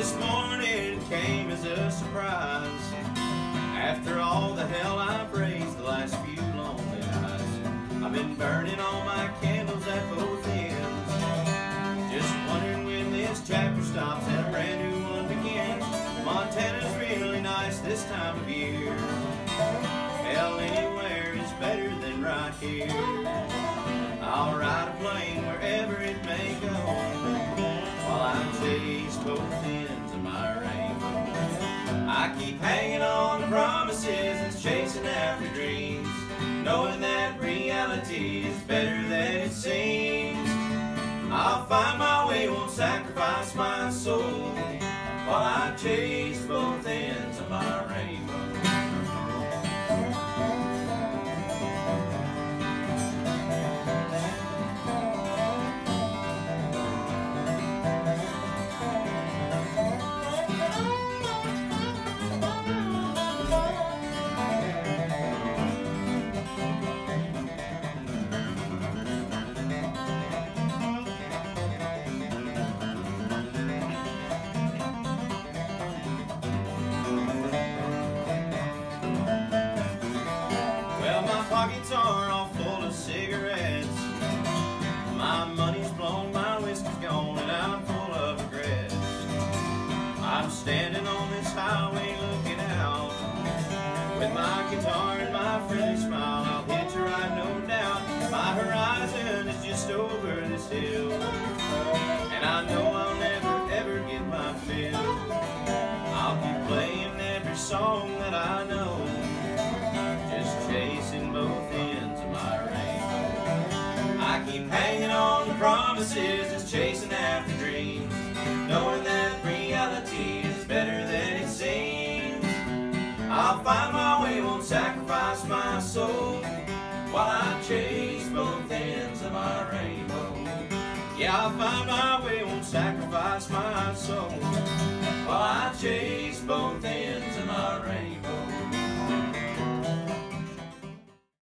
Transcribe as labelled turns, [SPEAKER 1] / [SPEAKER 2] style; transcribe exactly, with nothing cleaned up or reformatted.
[SPEAKER 1] This morning came as a surprise. After all the hell I've raised the last few lonely nights, I've been burning all my candles at both ends, just wondering when this chapter stops and a brand new one begins. Montana's really nice this time of year. Hell, anywhere is better than right here. I'll ride a plane wherever it may go, while I chase both ends of my rainbow. I keep hanging on to promises and chasing after dreams, knowing that reality is better than it seems. I'll find my way, won't sacrifice my soul, while I chase both ends of my rainbow. Pockets are all full of cigarettes. My money's blown, my whiskey's gone, and I'm full of regrets. I'm standing on this highway looking out, with my guitar and my friendly smile. I'll hitch a ride, no doubt. My horizon is just over this hill, and I know I'll never ever get my fill. I'll keep playing every song that I know, just chasing both ends of my rainbow. I keep hanging on to promises and chasing after dreams, knowing that reality is better than it seems. I'll find my way, won't sacrifice my soul, while I chase both ends of my rainbow. Yeah, I'll find my way, won't sacrifice my soul, while I chase both ends